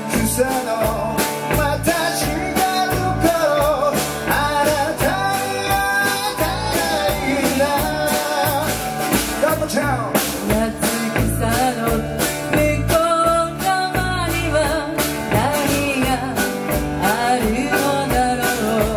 草のまた茂る頃あなたに会えたらいいな。ラップちゃん夏草の向こう側には何があるのだろ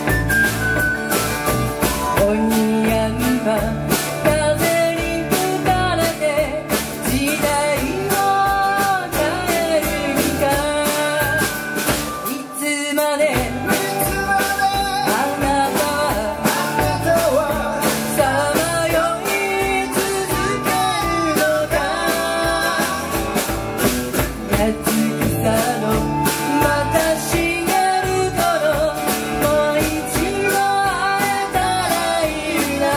う。おにやんは風に吹かれて時代を変えるんか。いつまであなたはさまよい続けるのか。夏草のまた茂る頃もう一度会えたらいいな。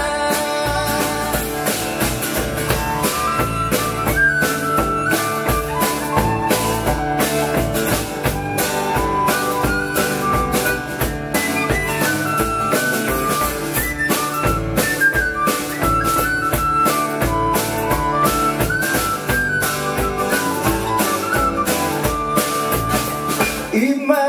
今